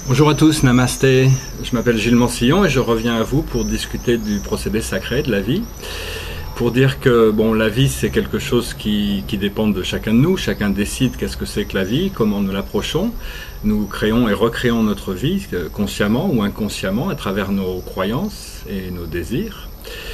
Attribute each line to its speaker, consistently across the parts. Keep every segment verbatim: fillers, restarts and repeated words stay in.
Speaker 1: Bonjour à tous, namasté, je m'appelle Gilles Mansillon et je reviens à vous pour discuter du procédé sacré de la vie. Pour dire que bon, la vie c'est quelque chose qui, qui dépend de chacun de nous, chacun décide qu'est-ce que c'est que la vie, comment nous l'approchons. Nous créons et recréons notre vie consciemment ou inconsciemment à travers nos croyances et nos désirs.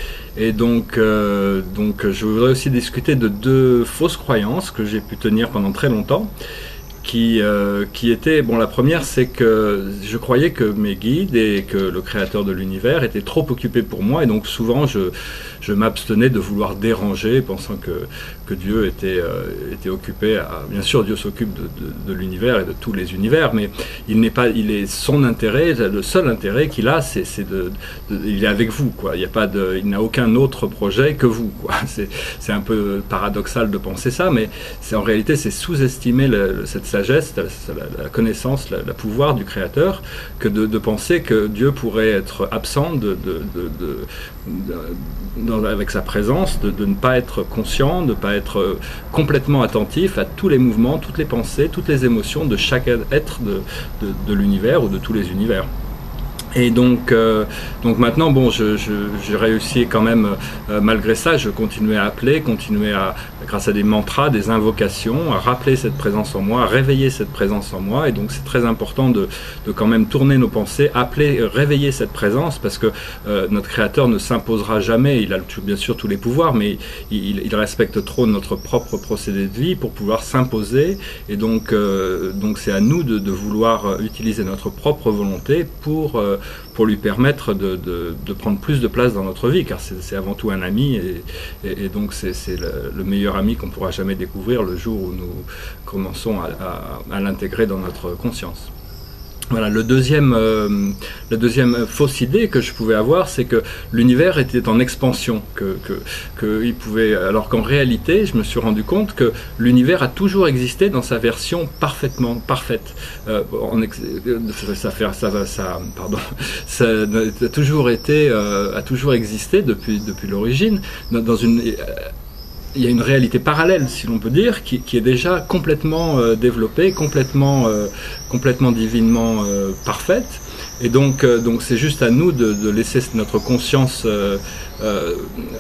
Speaker 1: Et donc, euh, donc je voudrais aussi discuter de deux fausses croyances que j'ai pu tenir pendant très longtemps. Qui, euh, qui était, bon la première c'est que je croyais que mes guides et que le créateur de l'univers étaient trop occupés pour moi et donc souvent je, je m'abstenais de vouloir déranger pensant que, que Dieu était, euh, était occupé à, bien sûr Dieu s'occupe de, de, de l'univers et de tous les univers mais il n'est pas, il est son intérêt, le seul intérêt qu'il a c'est, c'est de, de, il est avec vous quoi, il n'y a pas de, il n'a aucun autre projet que vous quoi, c'est, c'est un peu paradoxal de penser ça mais c'est, en réalité c'est sous-estimer le, cette sagesse, la, la, la connaissance, le pouvoir du Créateur, que de, de penser que Dieu pourrait être absent de, de, de, de, de, dans, avec sa présence, de, de ne pas être conscient, de ne pas être complètement attentif à tous les mouvements, toutes les pensées, toutes les émotions de chaque être de, de, de l'univers ou de tous les univers. Et donc, euh, donc maintenant, bon, je, je, j'ai réussi quand même, euh, malgré ça, je continuais à appeler, continuer à, grâce à des mantras, des invocations, à rappeler cette présence en moi, à réveiller cette présence en moi. Et donc, c'est très important de, de quand même tourner nos pensées, appeler, réveiller cette présence, parce que euh, notre Créateur ne s'imposera jamais. Il a bien sûr tous les pouvoirs, mais il, il respecte trop notre propre procédé de vie pour pouvoir s'imposer. Et donc, euh, donc, c'est à nous de, de vouloir utiliser notre propre volonté pour euh, pour lui permettre de, de, de prendre plus de place dans notre vie, car c'est, c'est avant tout un ami, et, et, et donc c'est, c'est le, le meilleur ami qu'on pourra jamais découvrir le jour où nous commençons à, à, à l'intégrer dans notre conscience. Voilà, le deuxième, euh, la deuxième fausse idée que je pouvais avoir, c'est que l'univers était en expansion, que, que, que il pouvait, alors qu'en réalité, je me suis rendu compte que l'univers a toujours existé dans sa version parfaitement parfaite. Euh, en ex, ça, ça, ça, ça, pardon, ça a toujours été, euh, a toujours existé depuis depuis l'origine dans, dans une euh, il y a une réalité parallèle, si l'on peut dire, qui, qui est déjà complètement euh, développée, complètement, euh, complètement divinement euh, parfaite. Et donc, euh, donc c'est juste à nous de, de laisser notre conscience, euh, euh,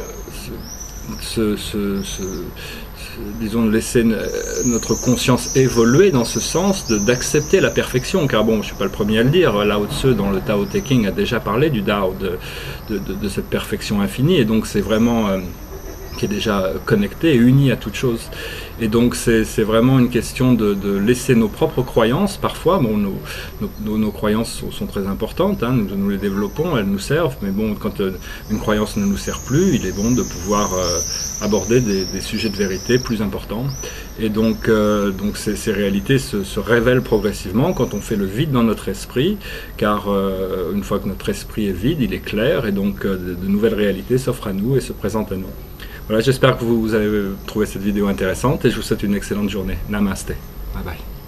Speaker 1: se, se, se, se, disons, de laisser notre conscience évoluer dans ce sens, de, d'accepter la perfection. Car bon, je ne suis pas le premier à le dire, Lao Tzu dans le Tao Te Ching a déjà parlé du Tao, de, de, de, de cette perfection infinie. Et donc c'est vraiment... Euh, qui est déjà connecté et uni à toute chose. Et donc c'est, c'est vraiment une question de, de laisser nos propres croyances, parfois, bon, nos, nos, nos croyances sont, sont très importantes, hein, nous, nous les développons, elles nous servent, mais bon, quand euh, une croyance ne nous sert plus, il est bon de pouvoir euh, aborder des, des sujets de vérité plus importants. Et donc, euh, donc ces, ces réalités se, se révèlent progressivement quand on fait le vide dans notre esprit, car euh, une fois que notre esprit est vide, il est clair, et donc euh, de, de nouvelles réalités s'offrent à nous et se présentent à nous. Voilà, j'espère que vous avez trouvé cette vidéo intéressante et je vous souhaite une excellente journée. Namasté. Bye bye.